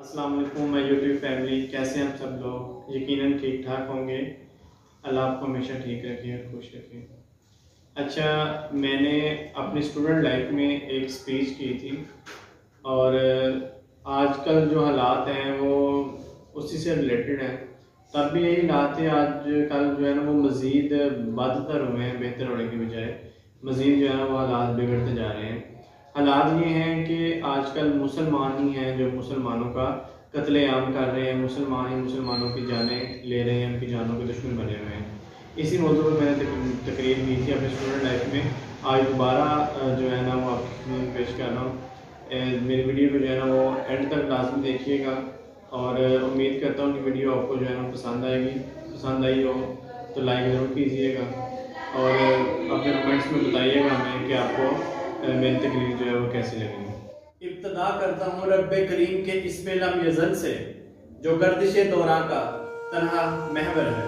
अस्सलाम वालेकुम my YouTube family, कैसे हैं आप सब लोग। यकीनन ठीक ठाक होंगे। अल्लाह आपको हमेशा ठीक रखे और खुश रखे। अच्छा, मैंने अपनी स्टूडेंट लाइफ में एक स्पीच की थी और आजकल जो हालात हैं वो उसी से रिलेटेड हैं। तब भी यही हालात थे, आज कल जो है ना वो मज़ीद बदतर हुए हैं, बेहतर होने की बजाय मज़ीद जो है ना वो हालात बिगड़ते जा रहे हैं। हालात ये हैं कि आजकल मुसलमान ही हैं जो मुसलमानों का कत्लेआम कर रहे हैं, मुसलमान ही मुसलमानों की जानें ले रहे हैं, उनकी जानों के दुश्मन बने हुए हैं। इसी मौजू पर मैंने तकरीर की थी अपने स्टूडेंट लाइफ में। आज दोबारा जो है ना वो आपके पेश कर रहा हूँ। मेरी वीडियो को जो है ना वो एंड तक लाजमी देखिएगा और उम्मीद करता हूँ कि वीडियो आपको जो है ना पसंद आएगी। पसंद आई हो तो लाइक ज़रूर कीजिएगा और अपने कमेंट्स में बताइएगा हमें कि आपको मेरी तकरीर जो है वो कैसी लगेगी। इब्तदा करता हूँ रब्बे करीम के इसमें लम यज़ल से, जो गर्दिशे दौरां का तन्हा महवर है।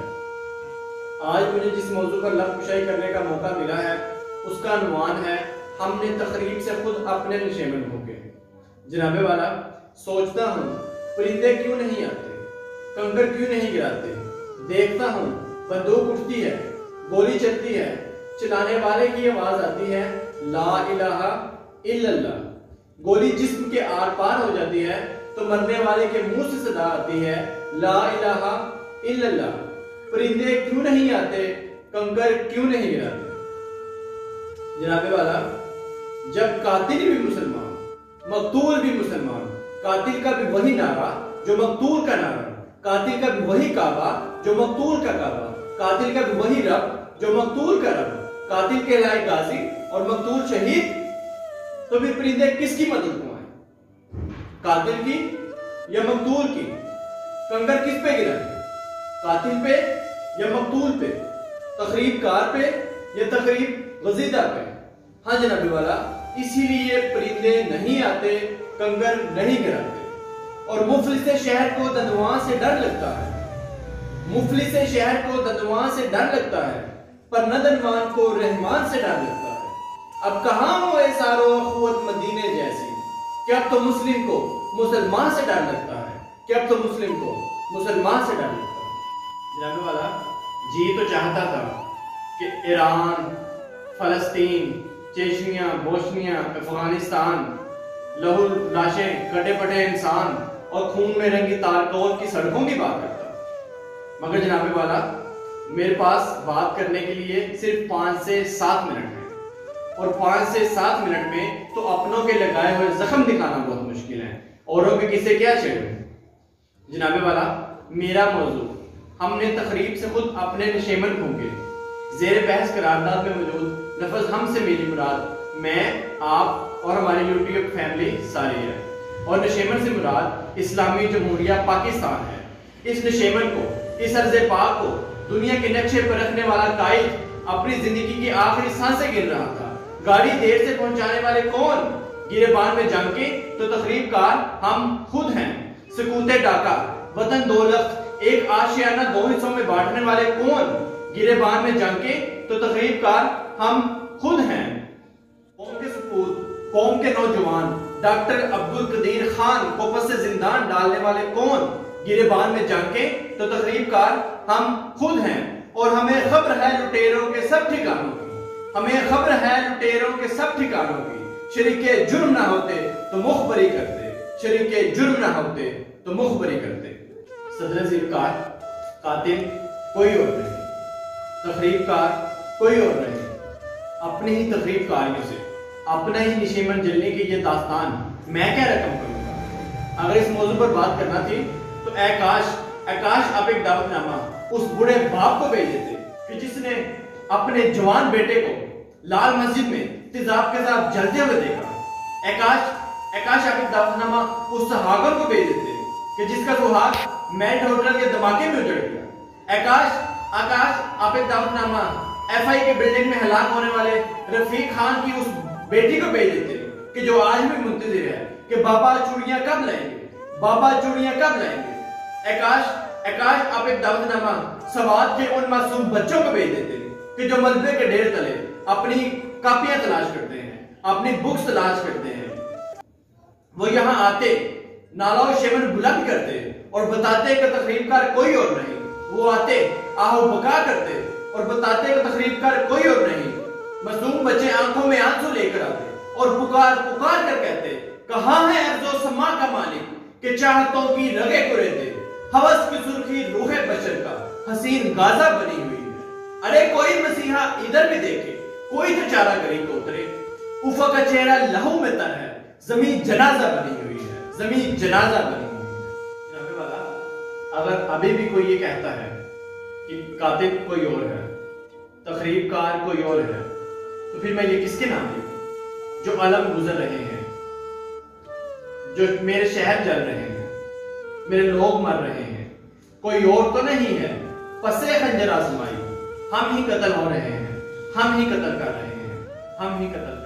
आज मुझे जिस मौजू पर लब कुशाई करने का मौका मिला है उसका अनुमान है हमने तकरीब से खुद अपने नशेमन होंगे। जनाबे वाला, सोचता हूँ परिंदे क्यों नहीं आते, कंकर क्यों नहीं गिराते। देखता हूँ बंदूक उठती है, गोली चलती है, चलाने वाले की आवाज आती है ला इलाहा इल्लल्लाह। गोली जिस्म के आर पार हो जाती है तो मरने वाले के मुंह से सदा आती है ला इलाहा इल्लल्लाह। परिंदे क्यों नहीं आते, कंकर क्यों नहीं गिराते। जनाबे वाला, जब कातिल भी मुसलमान, मकतूल भी मुसलमान, कातिल का भी वही नारा जो मकतूल का नारा, कातिल का भी वही काबा जो मकतूल का काबा, कातिल का भी वही रब जो मकतूल का रब, कातिल के लाए गाजी और मकतूल शहीद, तो फिर परिंदे किसकी मदद को आए, कातिल की या मकतूल की। कंकर किस पे गिरा, कातिल पे या मकतूल पे, तकरीब कार पे या तकरीब गजीदा पे। हाँ जनाबी वाला, इसीलिए परिंदे नहीं आते, कंकर नहीं गिराते। और मुफलिस शहर को दंदवां से डर लगता है, मुफलिस शहर को दंदवां से डर लगता है, पर नदनवान को रहमान से डर लगता है। अब कहां हो ए सारो अखुवत मदीने जैसी, कि अब तो मुस्लिम को मुसलमान से डर लगता है, कि अब तो मुस्लिम को मुसलमान से डर लगता है। जनाबे वाला, जी तो चाहता था कि ईरान, फलस्तीन, चेचनिया, बोस्निया, अफगानिस्तान, लहू लाशें, कटे पटे इंसान और खून में रंगी तारकोल की सड़कों की बात करता। मगर जनाबे वाला, मेरे पास बात करने के लिए सिर्फ 5 से 7 मिनट है और 5 से 7 मिनट में तो अपनों के लगाए हुए जख्म दिखाना बहुत मुश्किल है, औरों के किसे क्या छेड़े। जनाबे वाला, मेरा मौजू हमने तकरीब से खुद अपने नशेमन होंगे। ज़ेर बहस करारदाद में मौजूद लफ्ज़ हम से मेरी मुराद मैं, आप और हमारी यूट्यूब फैमिली सारी है, और नशेमन से मुराद इस्लामी जमहूरिया पाकिस्तान है। इस नशेमन को, इस अर्ज़ पाक को दुनिया के नक्शे पर रखने वाला कायद अपनी जिंदगी की आखिरी सांसें गिन रहा था। गाड़ी देर से पहुंचाने वाले कौन, गिरेबान में जंग के तो तकरीब कार हम खुद हैं। सकूते डाका, वतन दौलत एक आशियाना 2 हिस्सों में बांटने वाले कौन, गिरेबान में जंग के तो तकरीब कार हम खुद हैं। कौम के सपूत, कौम के नौजवान डॉक्टर अब्दुल कदीर खान को पस जिंदान डालने वाले कौन, गिरेबान में जंग के तो तकरीब कार हम खुद हैं। और हमें खबर है लुटेरों के सब ठिकानों की, हमें खबर है लुटेरों के सब ठिकानों की। शरीके जुर्म ना होते तो मुखबरी करते, शरीके जुर्म ना होते तो मुखबरी करते। सदर ज़िलकार, कातिल कोई और नहीं, तकरीबकार कोई और नहीं। अपने ही तकरीबकारियों से अपना ही निशेमन जलने की ये दास्तान मैं क्या रकम करूंगा। अगर इस मौजू पर बात करना थी तो आकाश आप एक दावतनामा उस बूढ़े बाप को भेज देते कि जिसने अपने जवान बेटे को लाल मस्जिद में तेजाब के साथ जलते हुए देखा। आकाश आप एक दावतनामा उस सहागर को भेज देते कि जिसका सुहाग मैट होटल के धमाके में उजड़ गया। आकाश आप एक दावतनामा FI के बिल्डिंग में हलाक होने वाले रफीक खान की उस बेटी को भेज देते कि जो आज भी मुंतजिर है कि बाबा चूड़ियां कब लाएंगे, बाबा चूड़ियां कब लाएंगे। आकाश आप एक दावतनामा सवाद के उन मासूम बच्चों को भेज देते कि जो मलबे के ढेर तले अपनी कापियां तलाश करते हैं, अपनी बुक्स तलाश करते हैं। वो यहाँ आते, नाला और शेमन बुलंद करते और बताते कि तकरीबकार कोई और नहीं। वो आते आहो बका करते और बताते कि तकरीबकार कोई और नहीं। मासूम बच्चे आंखों में आंसू लेकर आते और पुकार पुकार कर कहते, कहाँ है अर्ज़ो समा का मालिक कि चाहतों की रगे कुरेदे, हवस की सुर्खी रूह बशर का हसीन गाजा बनी हुई है। अरे कोई मसीहा इधर भी देखे, कोई तो चारा गरी को उतरे। उफक का चेहरा लहू में तर है, जमीन जनाजा बनी हुई है, जमीन जनाजा बनी हुई है। जनाबे वाला, अगर अभी भी कोई ये कहता है कि कातिल कोई और है, तखरीबकार कोई और है, तो फिर मैं ये किसके नाम लिखूं? जो अलम गुजर रहे हैं, जो मेरे शहर जल रहे हैं, मेरे लोग मर रहे हैं, कोई और तो नहीं है। पसे खंजर आजमाई, हम ही कत्ल हो रहे हैं, हम ही कत्ल कर रहे हैं, हम ही कत्ल